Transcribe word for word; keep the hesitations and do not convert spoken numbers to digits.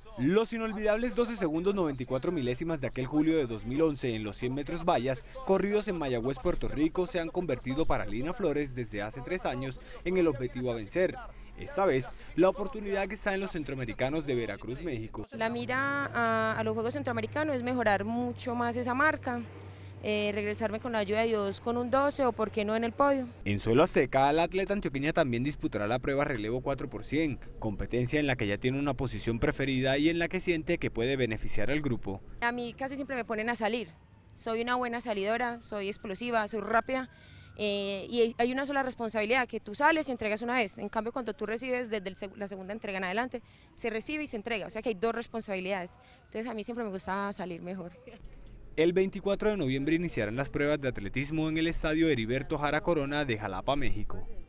Los inolvidables doce segundos noventa y cuatro milésimas de aquel julio de dos mil once en los cien metros vallas, corridos en Mayagüez, Puerto Rico, se han convertido para Lina Flores desde hace tres años en el objetivo a vencer. Esta vez, la oportunidad que está en los centroamericanos de Veracruz, México. La mira a, a los Juegos Centroamericanos es mejorar mucho más esa marca. Eh, regresarme con la ayuda de Dios con un doce o por qué no en el podio. En suelo azteca, la atleta antioqueña también disputará la prueba relevo cuatro por cien, competencia en la que ya tiene una posición preferida y en la que siente que puede beneficiar al grupo. A mí casi siempre me ponen a salir, soy una buena salidora, soy explosiva, soy rápida eh, y hay una sola responsabilidad, que tú sales y entregas una vez. En cambio, cuando tú recibes desde el, la segunda entrega en adelante, se recibe y se entrega, o sea que hay dos responsabilidades. Entonces a mí siempre me gusta salir mejor. El veinticuatro de noviembre iniciarán las pruebas de atletismo en el estadio Heriberto Jara Corona de Jalapa, México.